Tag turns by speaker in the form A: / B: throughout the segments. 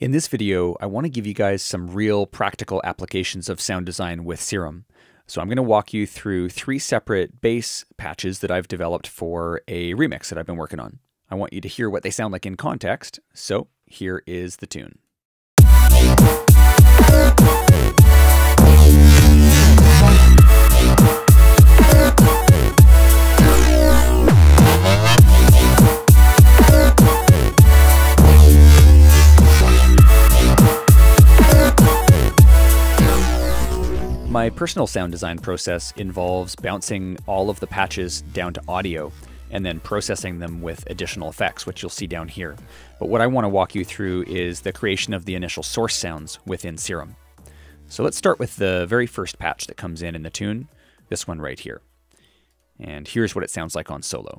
A: In this video, I want to give you guys some real practical applications of sound design with Serum. So I'm going to walk you through 3 separate bass patches that I've developed for a remix that I've been working on. I want you to hear what they sound like in context, so here is the tune. My personal sound design process involves bouncing all of the patches down to audio and then processing them with additional effects, which you'll see down here. But what I want to walk you through is the creation of the initial source sounds within Serum. So let's start with the very first patch that comes in the tune, this one right here. And here's what it sounds like on solo.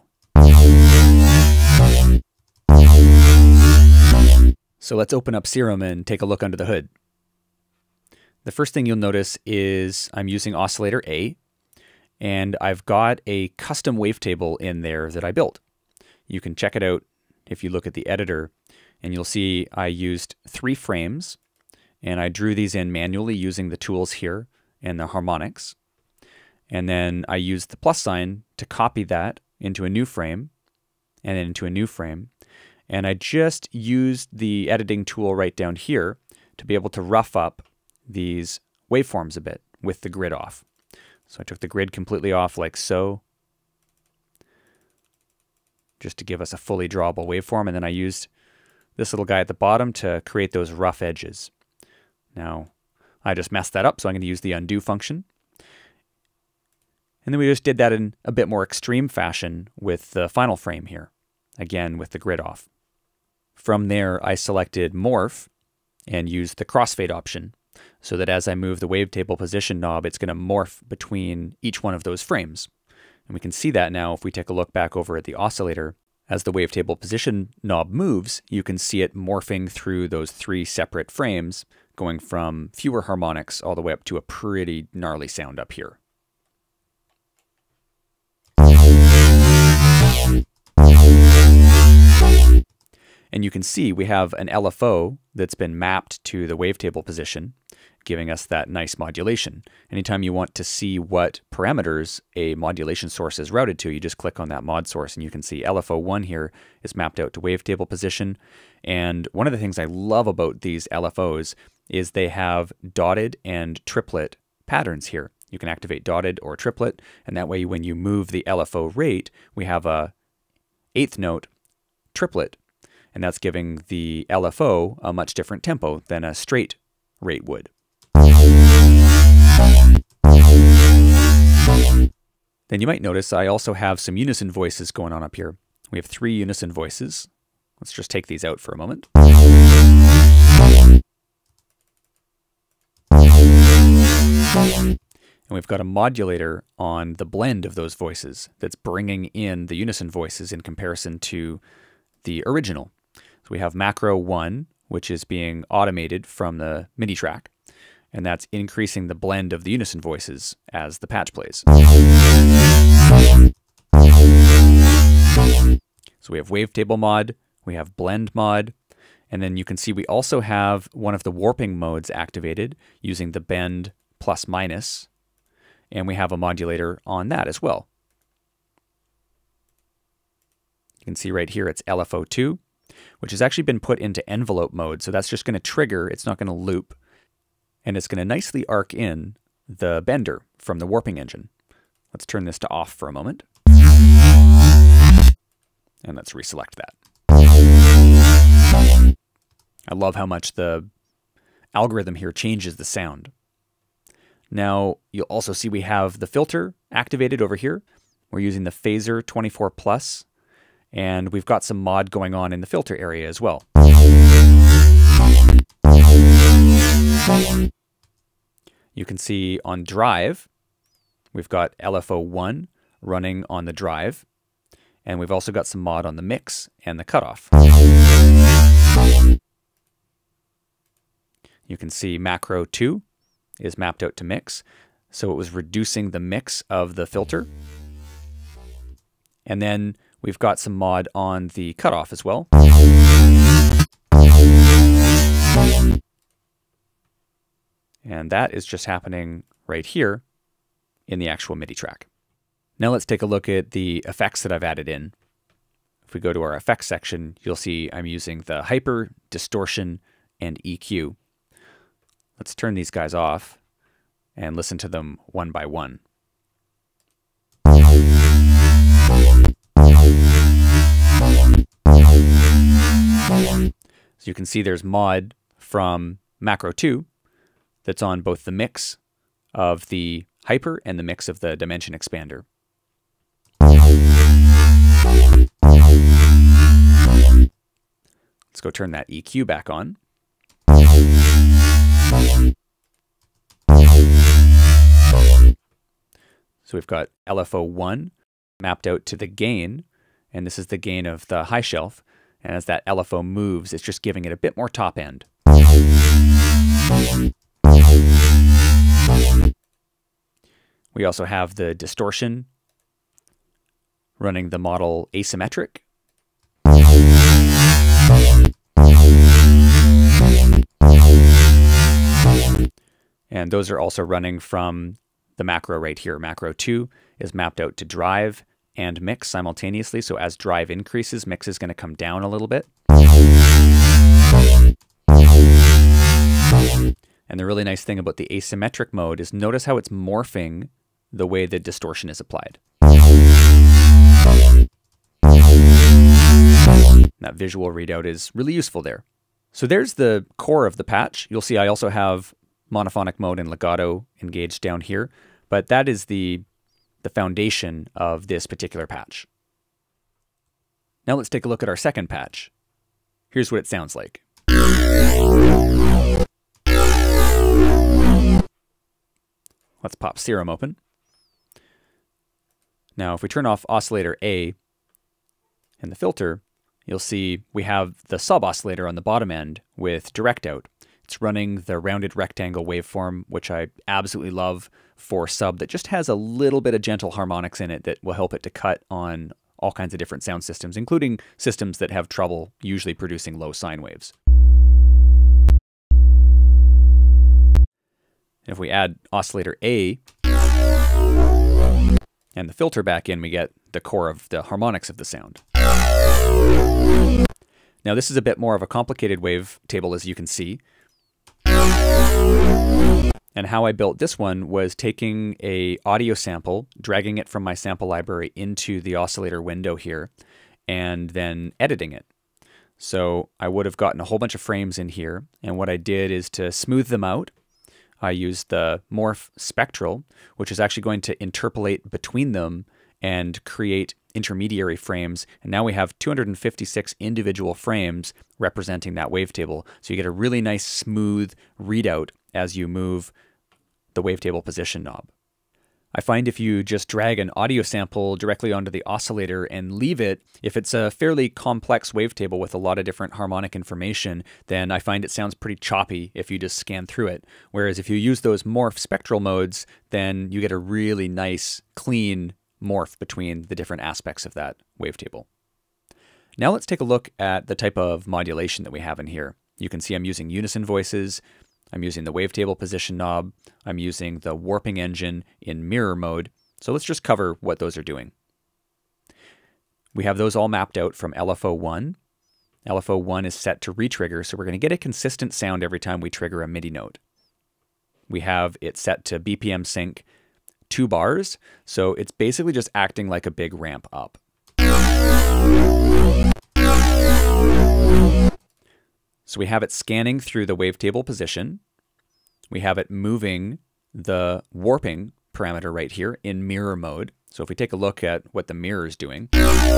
A: So let's open up Serum and take a look under the hood. The first thing you'll notice is I'm using oscillator A, and I've got a custom wavetable in there that I built. You can check it out if you look at the editor, and you'll see I used 3 frames, and I drew these in manually using the tools here and the harmonics. And then I used the plus sign to copy that into a new frame, and then into a new frame. And I just used the editing tool right down here to be able to rough up these waveforms a bit with the grid off. So I took the grid completely off like so, just to give us a fully drawable waveform, and then I used this little guy at the bottom to create those rough edges. Now, I just messed that up, so I'm going to use the undo function. And then we just did that in a bit more extreme fashion with the final frame here, again with the grid off. From there, I selected morph and used the crossfade option, so that as I move the wavetable position knob, it's going to morph between each one of those frames. And we can see that now if we take a look back over at the oscillator. As the wavetable position knob moves, you can see it morphing through those 3 separate frames, going from fewer harmonics all the way up to a pretty gnarly sound up here. And you can see we have an LFO that's been mapped to the wavetable position, giving us that nice modulation. Anytime you want to see what parameters a modulation source is routed to, you just click on that mod source and you can see LFO1 here is mapped out to wavetable position. And one of the things I love about these LFOs is they have dotted and triplet patterns here. You can activate dotted or triplet, and that way when you move the LFO rate, we have a 8th note triplet, and that's giving the LFO a much different tempo than a straight rate would. Then you might notice I also have some unison voices going on up here. We have 3 unison voices. Let's just take these out for a moment. And we've got a modulator on the blend of those voices that's bringing in the unison voices in comparison to the original. So we have macro 1, which is being automated from the MIDI track, and that's increasing the blend of the unison voices as the patch plays. So we have wavetable mod, we have blend mod, and then you can see we also have one of the warping modes activated using the bend plus minus, and we have a modulator on that as well. You can see right here it's LFO2, which has actually been put into envelope mode, so that's just going to trigger, it's not going to loop, and it's going to nicely arc in the bender from the warping engine. Let's turn this to off for a moment, and let's reselect that. I love how much the algorithm here changes the sound. Now, you'll also see we have the filter activated over here. We're using the phaser 24+, and we've got some mod going on in the filter area as well. You can see on drive, we've got LFO1 running on the drive, and we've also got some mod on the mix and the cutoff. You can see macro 2 is mapped out to mix, so it was reducing the mix of the filter. And then we've got some mod on the cutoff as well. And that is just happening right here in the actual MIDI track. Now let's take a look at the effects that I've added in. If we go to our effects section, you'll see I'm using the hyper, distortion, and EQ. Let's turn these guys off and listen to them one by one. So you can see there's mod from macro 2 that's on both the mix of the hyper and the mix of the dimension expander. Let's go turn that EQ back on. So we've got LFO1 mapped out to the gain, and this is the gain of the high shelf. And as that LFO moves, it's just giving it a bit more top end. We also have the distortion running the model asymmetric. And those are also running from the macro right here. Macro 2 is mapped out to drive and mix simultaneously. So as drive increases, mix is going to come down a little bit. And the really nice thing about the asymmetric mode is notice how it's morphing the way the distortion is applied. That visual readout is really useful there. So there's the core of the patch. You'll see I also have monophonic mode and legato engaged down here, but that is the foundation of this particular patch. Now let's take a look at our second patch. Here's what it sounds like. Let's pop Serum open. Now if we turn off oscillator A and the filter, you'll see we have the sub oscillator on the bottom end with direct out. It's running the rounded rectangle waveform, which I absolutely love for sub that just has a little bit of gentle harmonics in it that will help it to cut on all kinds of different sound systems, including systems that have trouble usually producing low sine waves. If we add oscillator A and the filter back in, we get the core of the harmonics of the sound. Now this is a bit more of a complicated wavetable, as you can see. And how I built this one was taking a audio sample, dragging it from my sample library into the oscillator window here, and then editing it. So I would have gotten a whole bunch of frames in here, and what I did is to smooth them out, I used the morph spectral, which is actually going to interpolate between them and create intermediary frames. And now we have 256 individual frames representing that wavetable. So you get a really nice smooth readout as you move the wavetable position knob. I find if you just drag an audio sample directly onto the oscillator and leave it, if it's a fairly complex wavetable with a lot of different harmonic information, then I find it sounds pretty choppy if you just scan through it. Whereas if you use those morph spectral modes, then you get a really nice, clean morph between the different aspects of that wavetable. Now let's take a look at the type of modulation that we have in here. You can see I'm using unison voices, I'm using the wavetable position knob, I'm using the warping engine in mirror mode. So let's just cover what those are doing. We have those all mapped out from LFO1. LFO1 is set to retrigger, so we're going to get a consistent sound every time we trigger a MIDI note. We have it set to BPM sync 2 bars, so it's basically just acting like a big ramp up. So we have it scanning through the wavetable position. We have it moving the warping parameter right here in mirror mode. So if we take a look at what the mirror is doing,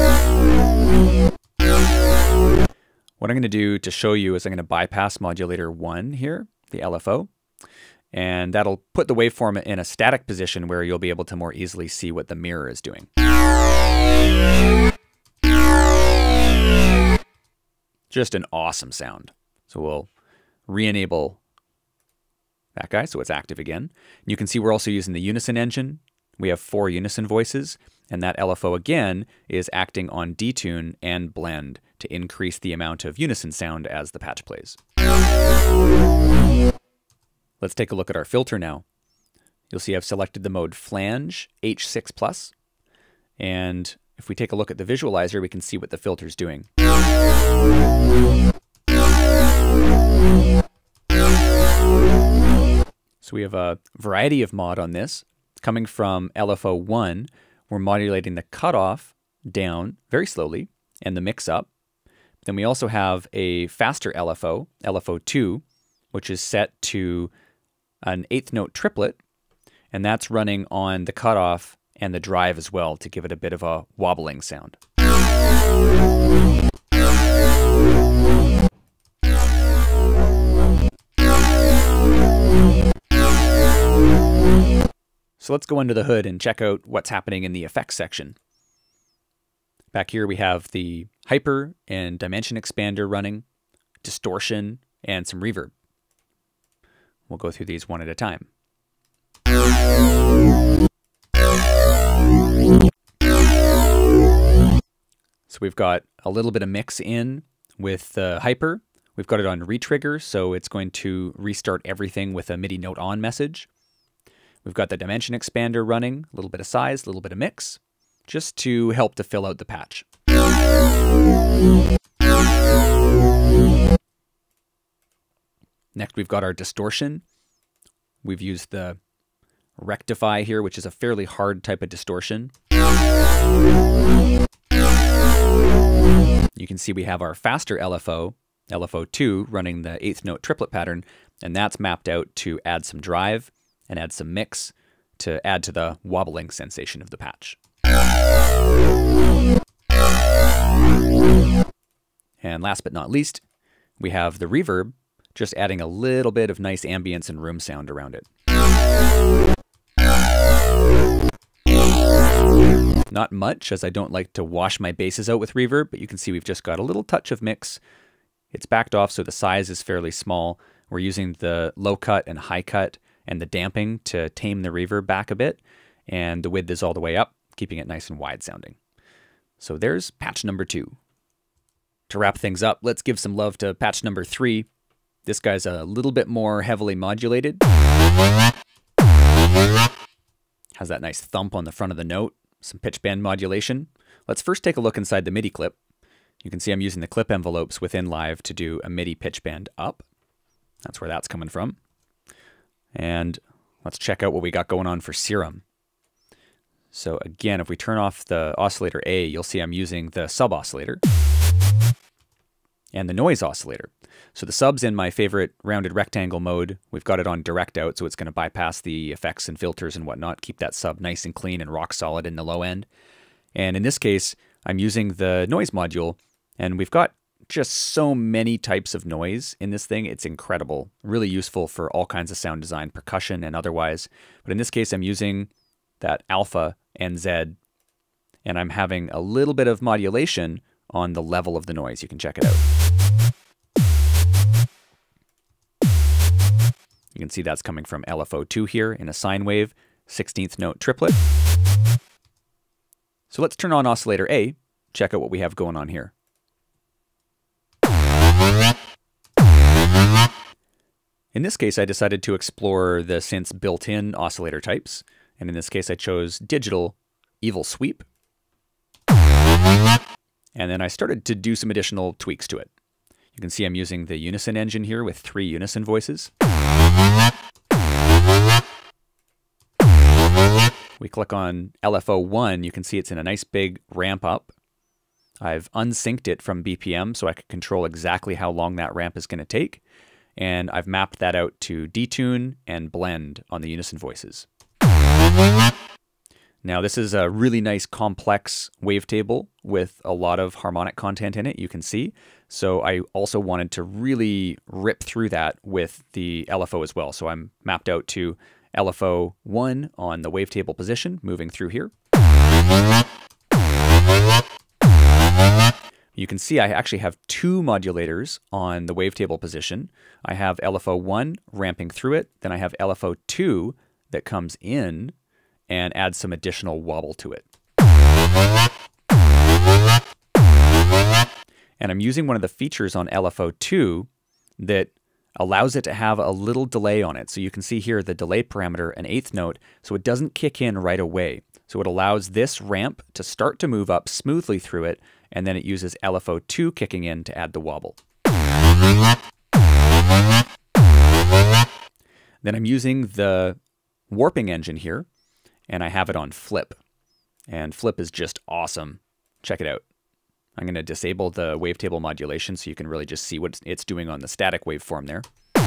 A: what I'm going to do to show you is I'm going to bypass modulator 1 here, the LFO, and that'll put the waveform in a static position where you'll be able to more easily see what the mirror is doing. Just an awesome sound. So we'll re-enable that guy so it's active again. You can see we're also using the unison engine. We have 4 unison voices, and that LFO again is acting on detune and blend to increase the amount of unison sound as the patch plays. Let's take a look at our filter now. You'll see I've selected the mode Flange H6+, and if we take a look at the visualizer, we can see what the filter's doing. So we have a variety of mod on this. Coming from LFO1, we're modulating the cutoff down very slowly and the mix up. Then we also have a faster LFO, LFO2, which is set to an 8th note triplet, and that's running on the cutoff and the drive as well to give it a bit of a wobbling sound. So let's go under the hood and check out what's happening in the effects section. Back here we have the hyper and dimension expander running, distortion, and some reverb. We'll go through these one at a time. So we've got a little bit of mix in with the hyper. We've got it on retrigger, so it's going to restart everything with a MIDI note on message. We've got the dimension expander running, a little bit of size, a little bit of mix, just to help to fill out the patch. Next, we've got our distortion. We've used the rectify here, which is a fairly hard type of distortion. You can see we have our faster LFO, LFO2, running the 8th note triplet pattern, and that's mapped out to add some drive and add some mix to add to the wobbling sensation of the patch. And last but not least, we have the reverb, just adding a little bit of nice ambience and room sound around it. Not much, as I don't like to wash my basses out with reverb, but you can see we've just got a little touch of mix. It's backed off, so the size is fairly small. We're using the low cut and high cut and the damping to tame the reverb back a bit, and the width is all the way up, keeping it nice and wide sounding. So there's patch number 2. To wrap things up, let's give some love to patch number 3. This guy's a little bit more heavily modulated. Has that nice thump on the front of the note, some pitch bend modulation. Let's first take a look inside the MIDI clip. You can see I'm using the clip envelopes within Live to do a MIDI pitch bend up. That's where that's coming from. And let's check out what we got going on for Serum. So again, if we turn off the oscillator A, you'll see I'm using the sub oscillator and the noise oscillator. So the sub's in my favorite rounded rectangle mode. We've got it on direct out, so it's going to bypass the effects and filters and whatnot, keep that sub nice and clean and rock solid in the low end. And in this case, I'm using the noise module, and we've got just so many types of noise in this thing. It's incredible, really useful for all kinds of sound design, percussion and otherwise. But in this case, I'm using that alpha and Z, and I'm having a little bit of modulation on the level of the noise. You can check it out. You can see that's coming from LFO2 here in a sine wave, 16th note triplet. So let's turn on oscillator A, check out what we have going on here. In this case, I decided to explore the synth's built-in oscillator types, and in this case I chose digital evil sweep. And then I started to do some additional tweaks to it. You can see I'm using the unison engine here with 3 unison voices. We click on LFO1, you can see it's in a nice big ramp up. I've unsynced it from BPM so I can control exactly how long that ramp is going to take. And I've mapped that out to detune and blend on the unison voices. Now this is a really nice complex wavetable with a lot of harmonic content in it, you can see. So I also wanted to really rip through that with the LFO as well. So I'm mapped out to LFO1 on the wavetable position, moving through here. You can see I actually have 2 modulators on the wavetable position. I have LFO1 ramping through it, then I have LFO2 that comes in and adds some additional wobble to it. And I'm using one of the features on LFO2 that allows it to have a little delay on it. So you can see here the delay parameter, an eighth note, so it doesn't kick in right away. So it allows this ramp to start to move up smoothly through it, and then it uses LFO2 kicking in to add the wobble. Then I'm using the warping engine here, and I have it on flip. And flip is just awesome. Check it out. I'm going to disable the wavetable modulation so you can really just see what it's doing on the static waveform there.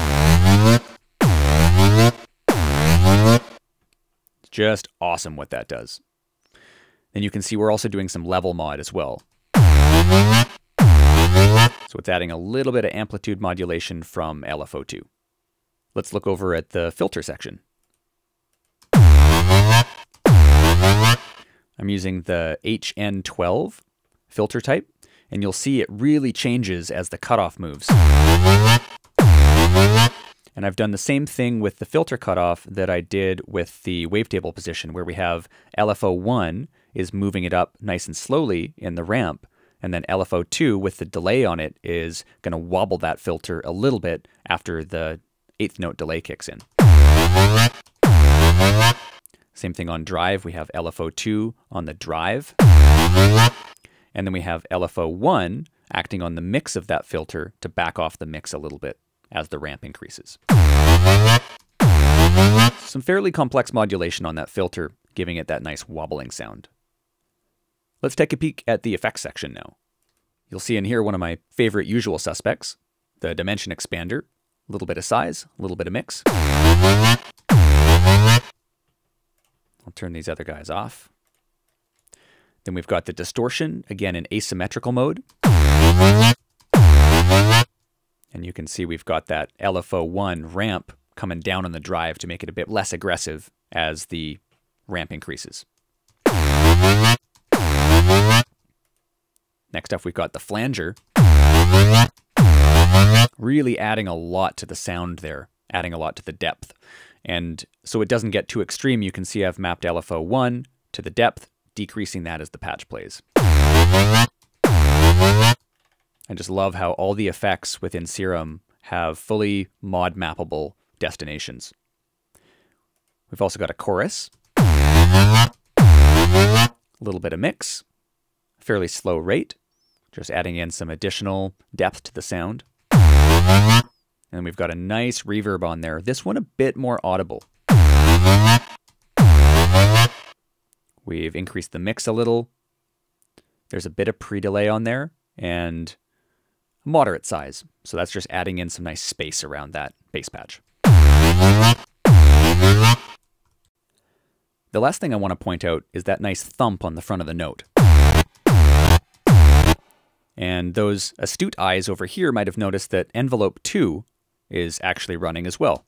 A: It's just awesome what that does. Then you can see we're also doing some level mod as well. So it's adding a little bit of amplitude modulation from LFO2. Let's look over at the filter section. I'm using the HN12 filter type, and you'll see it really changes as the cutoff moves. And I've done the same thing with the filter cutoff that I did with the wavetable position, where we have LFO1 is moving it up nice and slowly in the ramp, and then LFO2 with the delay on it is going to wobble that filter a little bit after the eighth note delay kicks in. Same thing on drive, we have LFO2 on the drive. And then we have LFO1 acting on the mix of that filter to back off the mix a little bit as the ramp increases. Some fairly complex modulation on that filter, giving it that nice wobbling sound. Let's take a peek at the effects section now. You'll see in here one of my favorite usual suspects, the dimension expander, a little bit of size, a little bit of mix. I'll turn these other guys off. Then we've got the distortion, again in asymmetrical mode. And you can see we've got that LFO1 ramp coming down on the drive to make it a bit less aggressive as the ramp increases. Next up, we've got the flanger. Really adding a lot to the sound there, adding a lot to the depth. And so it doesn't get too extreme, you can see I've mapped LFO1 to the depth, decreasing that as the patch plays. I just love how all the effects within Serum have fully mod mappable destinations. We've also got a chorus, a little bit of mix, fairly slow rate, just adding in some additional depth to the sound. And then we've got a nice reverb on there, this one a bit more audible. We've increased the mix a little. There's a bit of pre-delay on there and moderate size. So that's just adding in some nice space around that bass patch. The last thing I want to point out is that nice thump on the front of the note. And those astute eyes over here might have noticed that envelope 2 is actually running as well.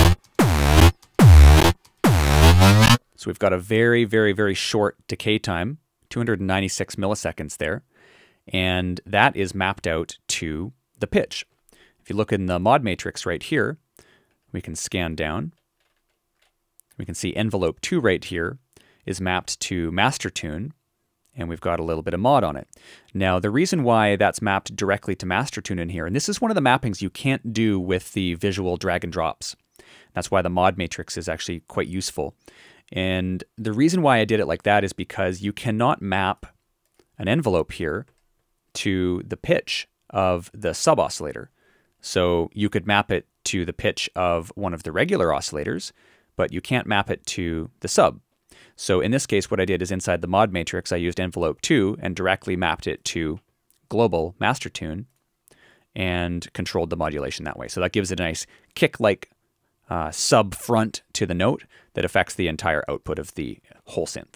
A: So we've got a very, very, very short decay time, 296 milliseconds there, and that is mapped out to the pitch. If you look in the mod matrix right here, we can scan down. We can see envelope 2 right here is mapped to master tune, and we've got a little bit of mod on it. Now, the reason why that's mapped directly to master tune in here, and this is one of the mappings you can't do with the visual drag and drops. That's why the mod matrix is actually quite useful. And the reason why I did it like that is because you cannot map an envelope here to the pitch of the sub oscillator. So you could map it to the pitch of one of the regular oscillators, but you can't map it to the sub. So in this case, what I did is inside the mod matrix, I used envelope 2 and directly mapped it to global master tune and controlled the modulation that way. So that gives it a nice kick-like sub front to the note that affects the entire output of the whole synth.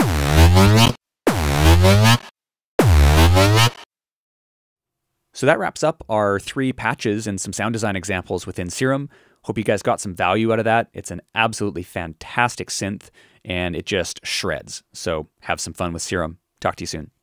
A: So that wraps up our 3 patches and some sound design examples within Serum. Hope you guys got some value out of that. It's an absolutely fantastic synth and it just shreds. So have some fun with Serum. Talk to you soon.